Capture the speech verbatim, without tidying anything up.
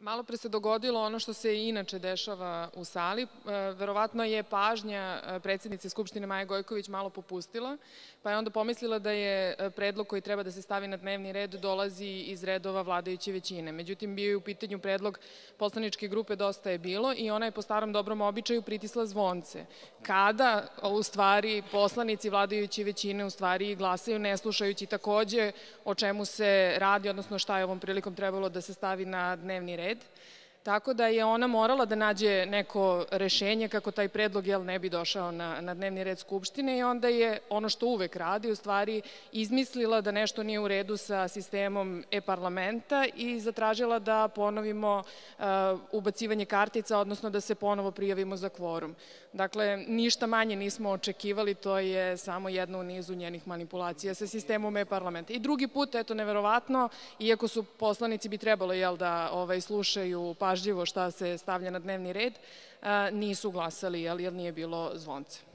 Malo pre se dogodilo ono što se i inače dešava u sali. Verovatno je pažnja predsednice Skupštine Maje Gojković malo popustila, pa je onda pomislila da je predlog koji treba da se stavi na dnevni red dolazi iz redova vladajuće većine. Međutim, bio je u pitanju predlog poslaničke grupe Dosta je bilo i ona je po starom dobrom običaju pritisla zvonce. Kada, u stvari, poslanici vladajuće većine u stvari glasaju ne slušajući takođe o čemu se radi, odnosno šta je ovom prilikom trebalo da se stavi na dnevni red. Tako da je ona morala da nađe neko rešenje kako taj predlog ne bi došao na, na dnevni red Skupštine i onda je ono što uvek radi, u stvari izmislila da nešto nije u redu sa sistemom e-parlamenta i zatražila da ponovimo uh, ubacivanje kartica, odnosno da se ponovo prijavimo za kvorum. Dakle, ništa manje nismo očekivali, to je samo jedna u nizu njenih manipulacija sa sistemom e-parlamenta. I drugi put, eto, neverovatno, iako su poslanici bi trebalo, jel, da ovaj, slušaju pažljivo šta se stavlja na dnevni red, nisu glasali jer nije bilo zvonce.